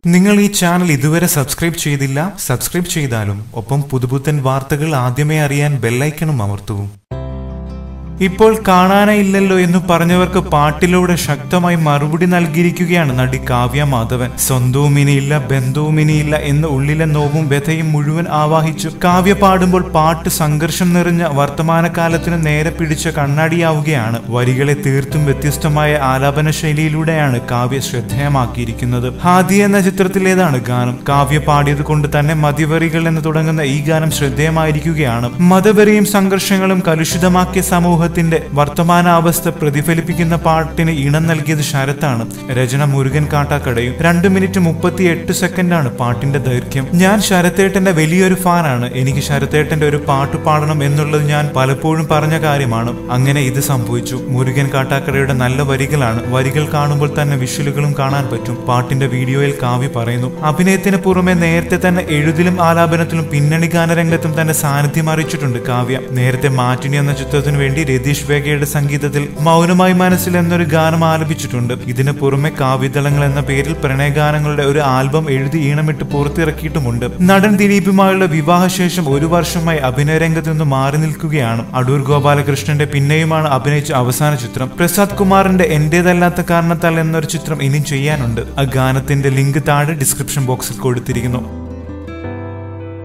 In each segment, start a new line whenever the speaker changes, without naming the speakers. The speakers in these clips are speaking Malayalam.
നിങ്ങൾ ഈ ചാനൽ ഇതുവരെ സബ്സ്ക്രൈബ് ചെയ്തില്ല, സബ്സ്ക്രൈബ് ചെയ്താലും ഒപ്പം പുതുപുത്തൻ വാർത്തകൾ ആദ്യമേ അറിയാൻ ബെല്ലൈക്കണും അമർത്തൂ. ഇപ്പോൾ കാണാനായില്ലല്ലോ എന്ന് പറഞ്ഞവർക്ക് പാട്ടിലൂടെ ശക്തമായി മറുപടി നൽകിയിരിക്കുകയാണ് നടി കാവ്യ മാധവൻ. സ്വന്തവും ഇനിയില്ല, ബന്ധവും ഇനിയില്ല എന്ന് ഉള്ളിലെ നോവും വ്യഥയും മുഴുവൻ ആവാഹിച്ചു കാവ്യ പാടുമ്പോൾ പാട്ട് സംഘർഷം നിറഞ്ഞ വർത്തമാനകാലത്തിന് നേരെ പിടിച്ച കണ്ണാടിയാവുകയാണ്. വരികളെ തീർത്തും വ്യത്യസ്തമായ ആലാപന ശൈലിയിലൂടെയാണ് കാവ്യ ശ്രദ്ധേയമാക്കിയിരിക്കുന്നത്. ഹാദി എന്ന ചിത്രത്തിലേതാണ് ഗാനം. കാവ്യ പാടിയത് കൊണ്ട് തന്നെ മതിവരികൾ എന്ന് തുടങ്ങുന്ന ഈ ഗാനം ശ്രദ്ധേയമായിരിക്കുകയാണ്. മതവെറിയും സംഘർഷങ്ങളും കലുഷിതമാക്കിയ സമൂഹ വർത്തമാനാവസ്ഥ പ്രതിഫലിപ്പിക്കുന്ന പാട്ടിന് ഇണം നൽകിയത് ശരത്താണ്. രചന മുരുകൻ കാട്ടാക്കടയും. 2 മിനിറ്റ് 38 സെക്കൻഡാണ് പാട്ടിന്റെ ദൈർഘ്യം. ഞാൻ ശരത്തേട്ടന്റെ വലിയൊരു ഫാനാണ്. എനിക്ക് ശരത്തേട്ടന്റെ ഒരു പാട്ട് പാടണം എന്നുള്ളത് ഞാൻ പലപ്പോഴും പറഞ്ഞ കാര്യമാണ്. അങ്ങനെ ഇത് സംഭവിച്ചു. മുരുകൻ കാട്ടാക്കടയുടെ നല്ല വരികളാണ്. വരികൾ കാണുമ്പോൾ തന്നെ വിഷ്വലുകളും കാണാൻ പറ്റും. പാട്ടിന്റെ വീഡിയോയിൽ കാവ്യ പറയുന്നു, അഭിനയത്തിന് പുറമെ നേരത്തെ തന്നെ എഴുതിലും ആലാപനത്തിലും പിന്നണി ഗാനരംഗത്തും തന്നെ സാന്നിധ്യം അറിയിച്ചിട്ടുണ്ട് കാവ്യ. നേരത്തെ മാറ്റിനി എന്ന ചിത്രത്തിനു വേണ്ടി രതീഷ് വേഗയുടെ സംഗീതത്തിൽ മൗനമായി മനസ്സിൽ എന്നൊരു ഗാനം ആലപിച്ചിട്ടുണ്ട്. ഇതിന് പുറമെ കാവ്യതളങ്ങൾ എന്ന പേരിൽ പ്രണയഗാനങ്ങളുടെ ഒരു ആൽബം എഴുതി ഈണമിട്ട് പുറത്തിറക്കിയിട്ടുമുണ്ട്. നടൻ ദിലീപുമായുള്ള വിവാഹശേഷം 1 വർഷമായി അഭിനയ രംഗത്ത് നിന്ന് മാറി നിൽക്കുകയാണ്. അടൂർ ഗോപാലകൃഷ്ണന്റെ പിന്നെയുമാണ് അഭിനയിച്ച അവസാന ചിത്രം. പ്രസാദ് കുമാറിന്റെ എന്റേതല്ലാത്ത കാരണത്താൽ എന്നൊരു ചിത്രം ഇനിയും ചെയ്യാനുണ്ട്. ആ ഗാനത്തിന്റെ ലിങ്ക് താഴെ ഡിസ്ക്രിപ്ഷൻ ബോക്സിൽ കൊടുത്തിരിക്കുന്നു.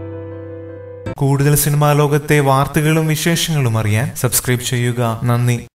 കൂടുതൽ സിനിമാ ലോകത്തെ വാർത്തകളും വിശേഷങ്ങളും അറിയാൻ സബ്സ്ക്രൈബ് ചെയ്യുക. നന്ദി.